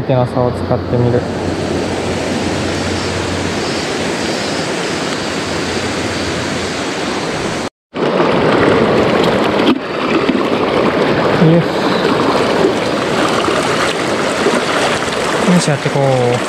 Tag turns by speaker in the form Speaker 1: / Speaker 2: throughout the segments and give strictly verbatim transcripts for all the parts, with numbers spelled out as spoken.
Speaker 1: 手の差を使ってみる。よしよし、やっていこう。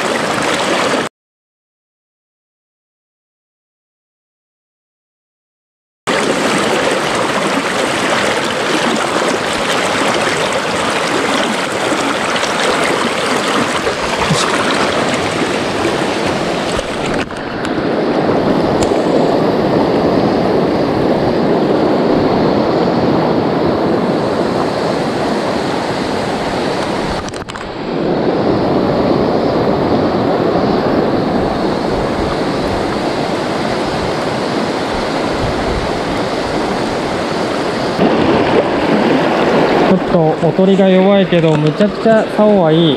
Speaker 1: ちょっとおとりが弱いけど、むちゃくちゃ竿はいい。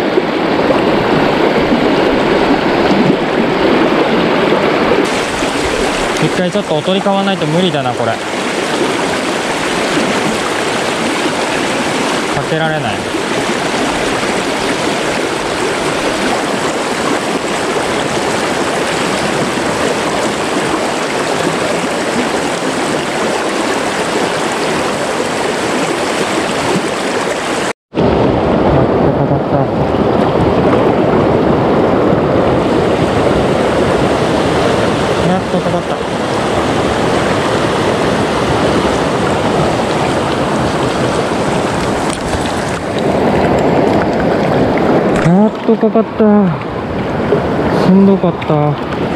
Speaker 1: 一回ちょっとおとり買わないと無理だな、これ。かけられない。やっとかかった。やっとかかった。しんどかった。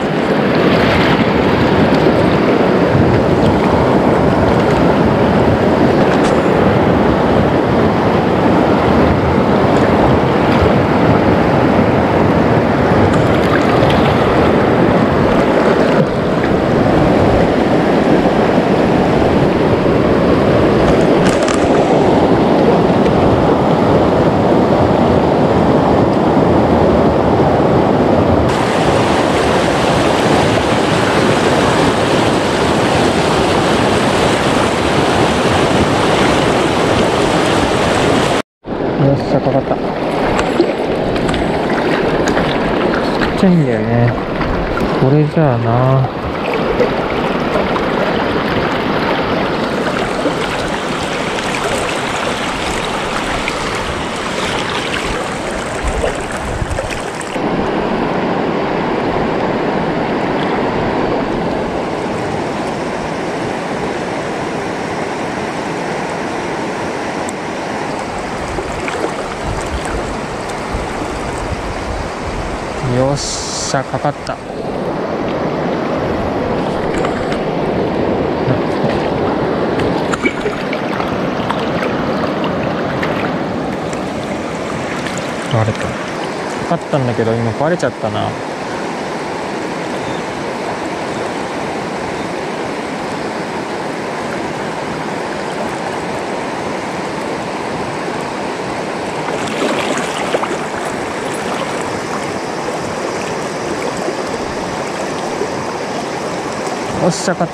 Speaker 1: よっしゃ、かかった。ちっちゃいんだよね。これじゃあな。よっしゃ、かかった。割れた。かかったんだけど今バレちゃったな。よっしゃ、かかった。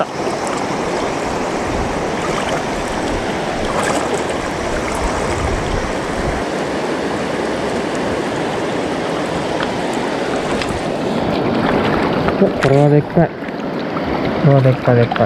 Speaker 1: お、これはでっかい。これはでっかいでっかい。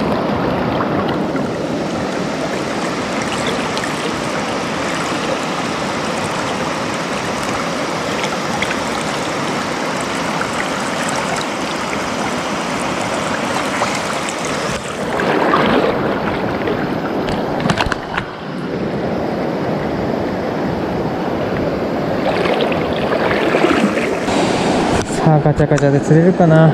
Speaker 1: さあ、ガチャガチャで釣れるかな。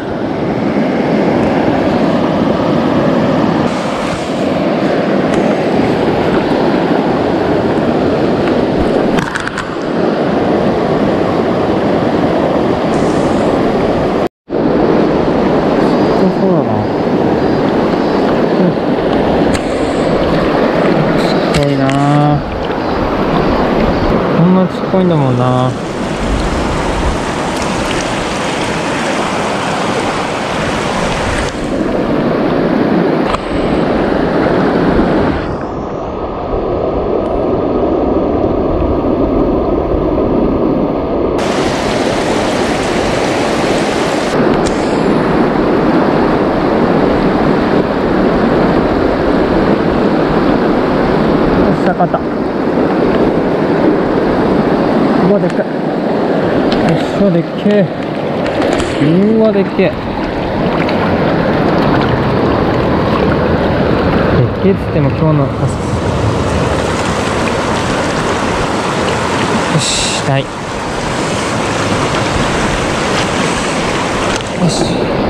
Speaker 1: そうだな。ちっこいな。こんなちっこいんだもんな。 うわでっけえ、うわでっけえ、でっけえっつっても今日の朝、よしない、よし、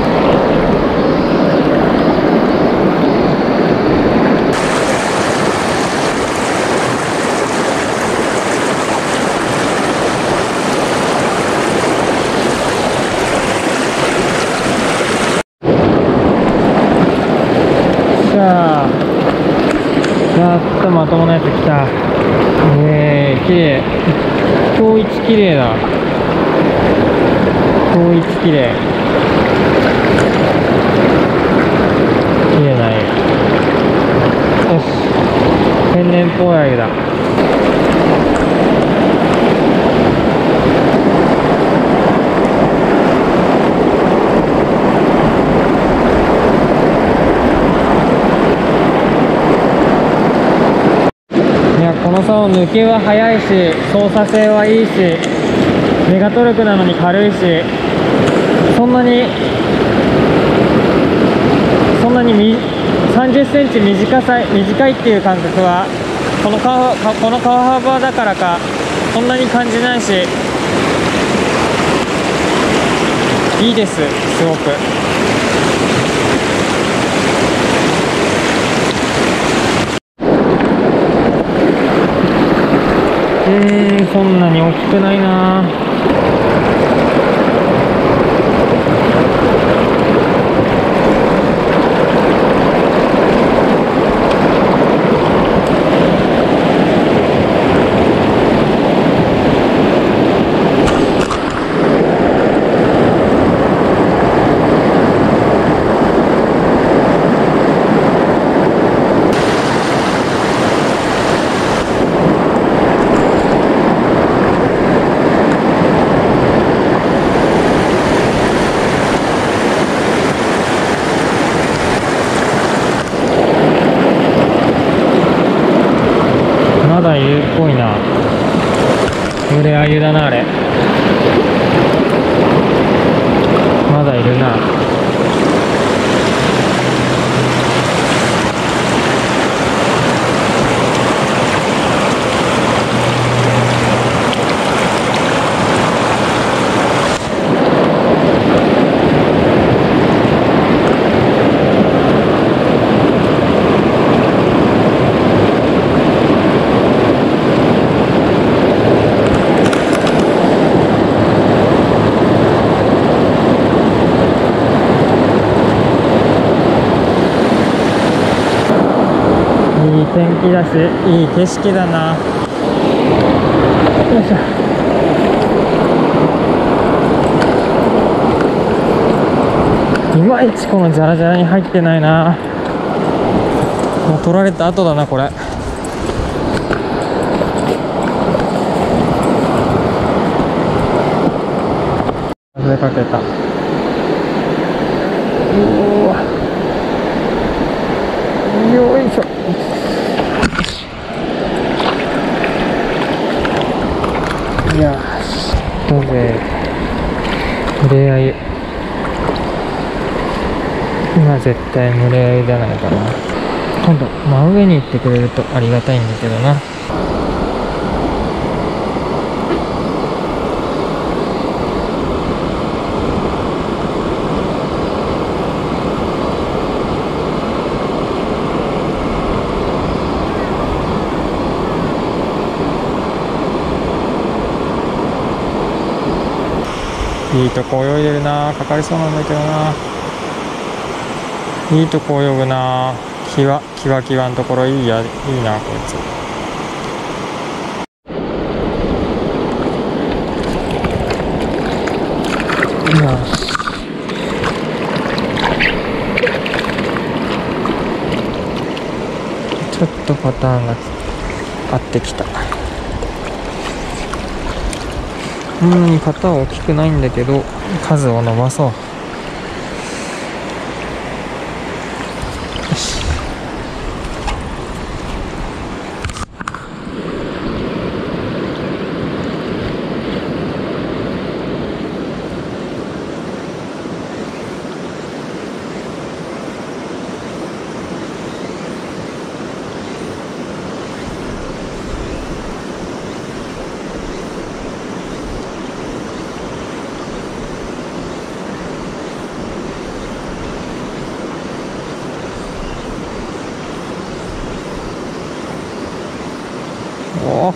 Speaker 1: やっとまともなやつ来た。えー、綺麗、今日一綺麗だ、今日一綺麗、綺麗な絵、よし、天然ポヤユだ。この竿抜けは速いし操作性はいいしメガトルクなのに軽いし、そんなにそんなにさんじゅっセンチ短さ短いっていう感覚はこの川この川幅だからかそんなに感じないし、いいです、すごく。うーん、そんなに大きくないな。まだいるっぽいな。群れアユだな、あれ。まだいるな。いい天気だし、いい景色だな。よいしょ。いまいちこのジャラジャラに入ってないな。もう取られた後だなこれ。風かけた。うわ、よいしょ。よし、どうぜ。群れアユ。今絶対群れアユじゃないかな。今度真上に行ってくれるとありがたいんだけどな。いいとこ泳いでるな。かかりそうなんだけどな。いいとこ泳ぐな。キワキワキワのところいいや、いいなこいつ。よし、ちょっとパターンが合ってきた。そんなに型は大きくないんだけど数を伸ばそう。よし、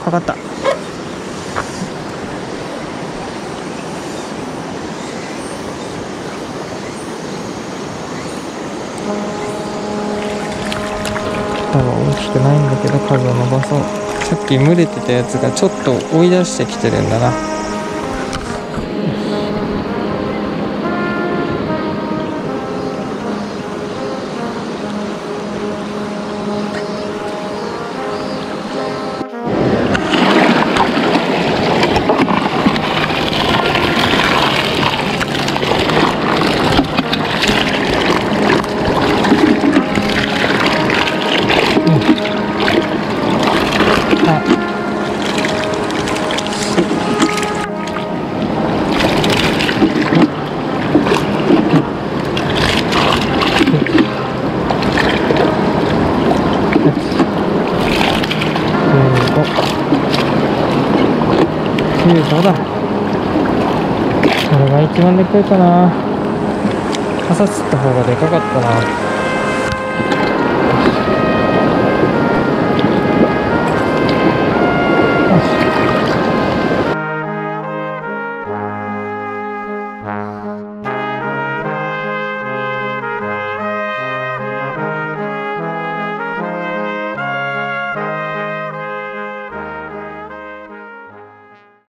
Speaker 1: かった。多分大きくないんだけど数を伸ばそう。さっき群れてたやつがちょっと追い出してきてるんだな。きゅうごだ。これが一番でかいかな。傘つった方がでかかったな。